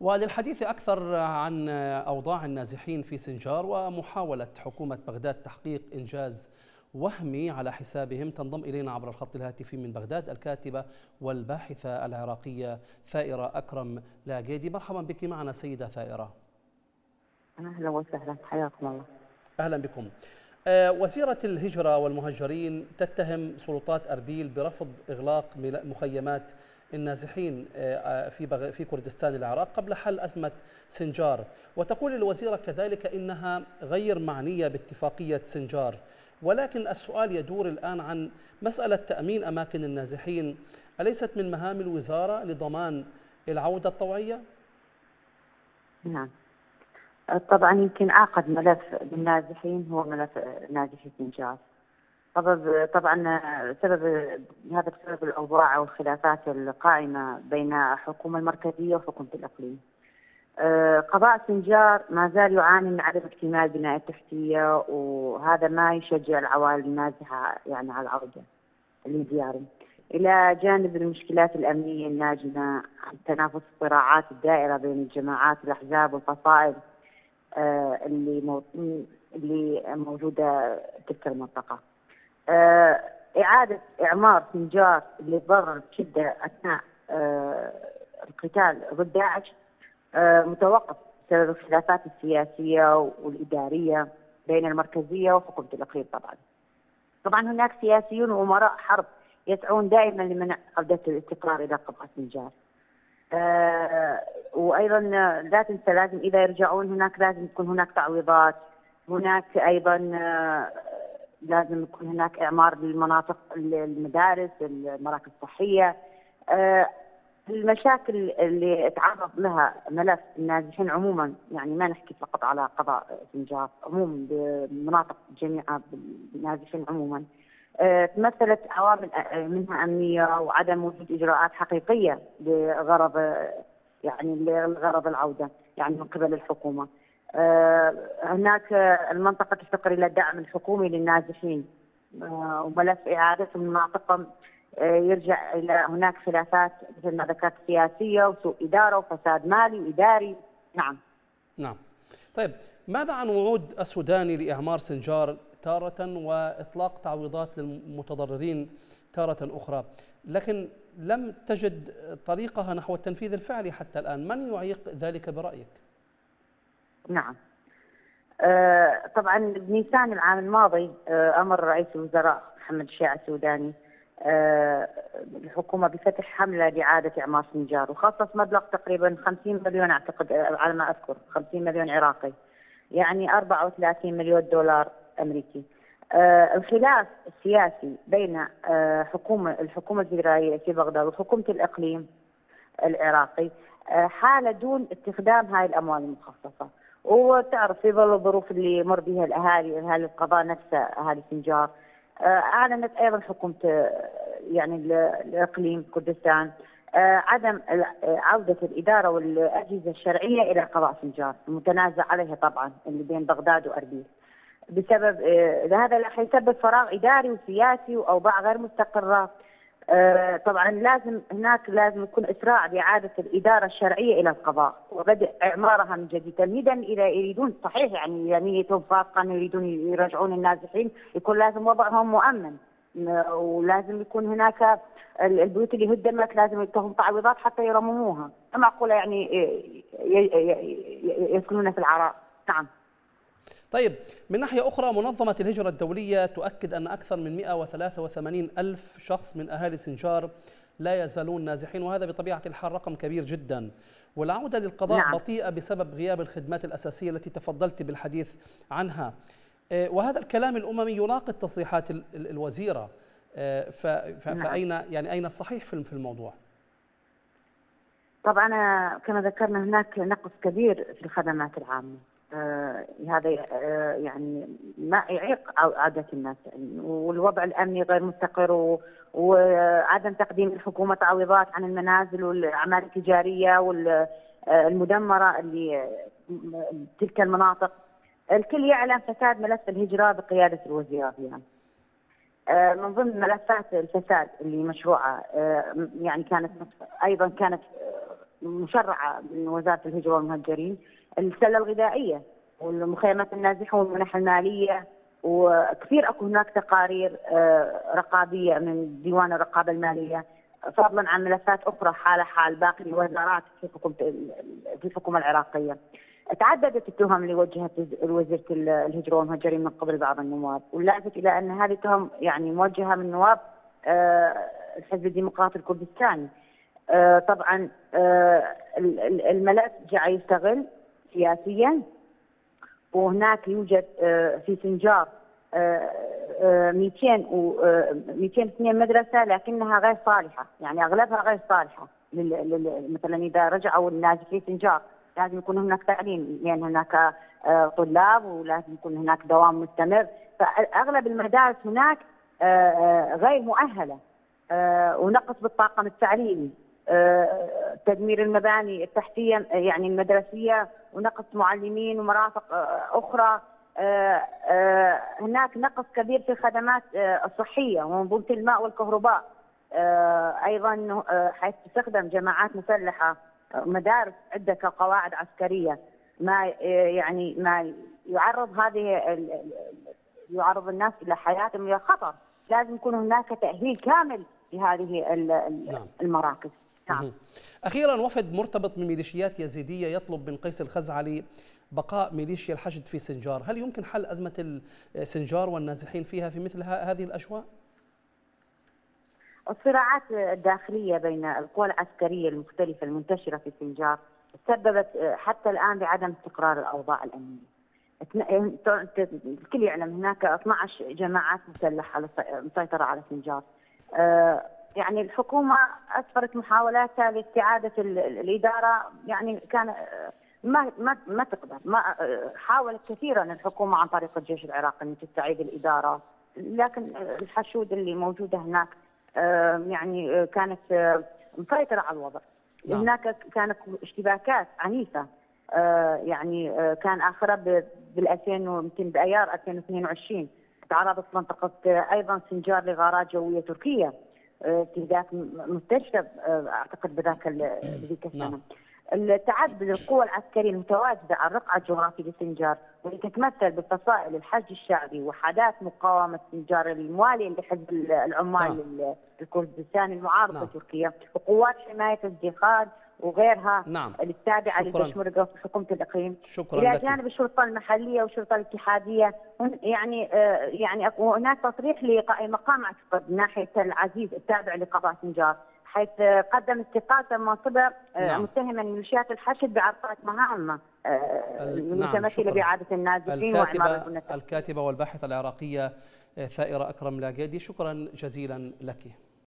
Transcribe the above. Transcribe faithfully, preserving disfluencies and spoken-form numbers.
وللحديث أكثر عن أوضاع النازحين في سنجار ومحاولة حكومة بغداد تحقيق إنجاز وهمي على حسابهم، تنضم إلينا عبر الخط الهاتفي من بغداد الكاتبة والباحثة العراقية ثائرة أكرم لاقيدي. مرحبا بك معنا سيدة ثائرة. أهلا وسهلا، حياكم الله. أهلا بكم. وزيرة الهجرة والمهجرين تتهم سلطات أربيل برفض إغلاق مخيمات النازحين في في كردستان العراق قبل حل أزمة سنجار، وتقول الوزيرة كذلك إنها غير معنية باتفاقية سنجار، ولكن السؤال يدور الآن عن مسألة تأمين أماكن النازحين. أليست من مهام الوزارة لضمان العودة الطوعية؟ نعم طبعا، يمكن عقد ملف بالنازحين هو ملف نازحي سنجار. سبب طبعا سبب هذا بسبب الاوضاع والخلافات القائمه بين الحكومه المركزيه وحكومه الاقليم. قضاء سنجار ما زال يعاني من عدم اكتمال البنايه التحتيه، وهذا ما يشجع العوائل النازحه يعني على العوده لديارهم، الى جانب المشكلات الامنيه الناجمه عن تنافس الصراعات الدائره بين الجماعات والاحزاب والفصائل اللي مو... اللي موجوده تلك المنطقه. إعادة إعمار سنجار اللي تضرر بشدة أثناء القتال ضد داعش متوقف بسبب الخلافات السياسية والإدارية بين المركزية وحكومة الإقليم. طبعا طبعا هناك سياسيون وأمراء حرب يسعون دائما لمنع عودة الاستقرار إلى قطاع سنجار. وأيضا لا تنسى لازم إذا يرجعون هناك لازم يكون هناك تعويضات، هناك أيضا لازم يكون هناك إعمار للمناطق، المدارس، المراكز الصحية. المشاكل اللي تعرض لها ملف النازحين عموما، يعني ما نحكي فقط على قضاء سنجار، عموما بمناطق جميعها بالنازحين عموما، تمثلت عوامل منها أمنية وعدم وجود إجراءات حقيقية لغرض يعني لغرض العودة يعني من قبل الحكومة. هناك المنطقة تفتقر إلى الدعم الحكومي للنازحين، وملف إعادتهم مناطقهم يرجع إلى هناك خلافات مثل ما ذكرت سياسية وسوء إدارة وفساد مالي وإداري. نعم نعم طيب، ماذا عن وعود السوداني لإعمار سنجار تارة وإطلاق تعويضات للمتضررين تارة أخرى، لكن لم تجد طريقها نحو التنفيذ الفعلي حتى الآن؟ من يعيق ذلك برأيك؟ نعم آه طبعا بنيسان العام الماضي آه أمر رئيس الوزراء محمد الشيع السوداني آه الحكومة بفتح حملة لإعادة إعمار سنجار، وخصص مبلغ تقريبا خمسين مليون أعتقد على ما أذكر، خمسين مليون عراقي، يعني أربعة وثلاثين مليون دولار أمريكي. آه الخلاف السياسي بين آه حكومة الحكومة الفيدرالية في بغداد وحكومة الإقليم العراقي آه حالة دون استخدام هاي الأموال المخصصة، وتعرف في ظل الظروف اللي يمر بها الأهالي أهالي القضاء نفسه أهالي سنجار. آه أعلنت أيضا حكومة يعني الإقليم كردستان آه عدم عودة الإدارة والأجهزة الشرعية إلى قضاء سنجار، المتنازع عليها طبعا اللي بين بغداد وأربيل، بسبب آه هذا راح يسبب فراغ إداري وسياسي وأوضاع غير مستقرة. آه طبعا لازم هناك لازم يكون إسراع بإعادة الإدارة الشرعية إلى القضاء وبدء إعمارها من جديد، تمهيدا إلى يريدون صحيح يعني نيتهم صادقة يريدون يرجعون النازحين، يكون لازم وضعهم مؤمن، ولازم يكون هناك البيوت اللي هدمت لازم لهم تعويضات حتى يرمموها، معقولة يعني يسكنون في العراء. نعم طيب، من ناحية أخرى منظمة الهجرة الدولية تؤكد أن أكثر من مئة وثلاثة وثمانين ألف شخص من أهالي سنجار لا يزالون نازحين، وهذا بطبيعة الحال رقم كبير جدا، والعودة للقضاء نعم. بطيئة بسبب غياب الخدمات الأساسية التي تفضلت بالحديث عنها، وهذا الكلام الأممي يناقض تصريحات الوزيرة، فأين يعني أين الصحيح في الموضوع؟ طبعا كما ذكرنا هناك نقص كبير في الخدمات العامة، آه هذا آه يعني ما يعيق عودة الناس، والوضع الأمني غير مستقر، وعدم تقديم الحكومة تعويضات عن المنازل والأعمال التجارية والمدمرة اللي تلك المناطق. الكل يعلم فساد ملف الهجرة بقيادة الوزير يعني. آه من ضمن ملفات الفساد اللي مشروعة آه يعني كانت أيضا كانت مشرعة من وزارة الهجرة والمهجرين، السلة الغذائية والمخيمات النازحة والمنح المالية، وكثير اكو هناك تقارير رقابية من ديوان الرقابة المالية، فضلا عن ملفات اخرى حالة حال باقي الوزارات في حكومة في الحكومة العراقية. تعددت التهم اللي وجهت وزيرة الهجرة والمهجرين من قبل بعض النواب، واللافت الى ان هذه التهم يعني موجهة من نواب الحزب الديمقراطي الكردستاني. طبعا الملف جاء يستغل سياسيا، وهناك يوجد في سنجار مئتين و مئتين واثنين مدرسة لكنها غير صالحة، يعني اغلبها غير صالحة. مثلا اذا رجعوا الناس في سنجار لازم يكون هناك تعليم، لان يعني هناك طلاب ولازم يكون هناك دوام مستمر، فاغلب المدارس هناك غير مؤهلة، ونقص بالطاقم التعليمي، تدمير المباني التحتية يعني المدرسية، ونقص معلمين ومرافق أخرى. هناك نقص كبير في الخدمات الصحية ومنظومة الماء والكهرباء، أيضا حيث تستخدم جماعات مسلحة مدارس عدة كقواعد عسكرية، ما يعني ما يعرض هذه يعرض الناس إلى حياتهم إلى خطر. لازم يكون هناك تأهيل كامل لهذه المراكز. نعم. أخيرا، وفد مرتبط من ميليشيات يزيدية يطلب من قيس الخزعلي بقاء ميليشيا الحشد في سنجار، هل يمكن حل أزمة سنجار والنازحين فيها في مثل هذه الأجواء؟ الصراعات الداخلية بين القوى العسكرية المختلفة المنتشرة في سنجار سببت حتى الآن بعدم استقرار الأوضاع الأمنية. الكل يعلم هناك اثنتي عشرة جماعات مسلحة مسيطرة على سنجار. يعني الحكومة أسفرت محاولاتها لاستعادة الإدارة، يعني كان ما ما ما تقدر، ما حاولت كثيرا الحكومة عن طريق الجيش العراقي أن تستعيد الإدارة، لكن الحشود اللي موجودة هناك يعني كانت مسيطرة على الوضع. نعم. هناك كانت اشتباكات عنيفة، يعني كان آخرها بال ألفين ويمكن بأيار ألفين واثنين وعشرين تعرضت منطقة أيضا سنجار لغارات جوية تركية، استهداف مستشفى اعتقد بذاك بذيك السنه. التعدد القوى العسكريه المتواجده على الرقعه الجغرافيه لسنجار، واللي تتمثل بفصائل الحشد الشعبي وحدات مقاومه سنجار المواليه لحزب العمال الكردستاني المعارض لتركيا، وقوات حمايه الجهاد وغيرها. نعم. التابعه للبشمركه في حكومه الاقليم، شكرا الى لك. جانب الشرطه المحليه والشرطه الاتحاديه. يعني يعني هناك تصريح لمقام اعتقد من ناحيه العزيز التابع لقضاء سنجار، حيث قدم استقالته من منصبه نعم. متهما ميليشيات الحشد بعرقله مهامه المتمثله نعم. باعاده النازحين واعمار البنى. الكاتبه والباحثه العراقيه ثائره اكرم لاقيدي، شكرا جزيلا لك.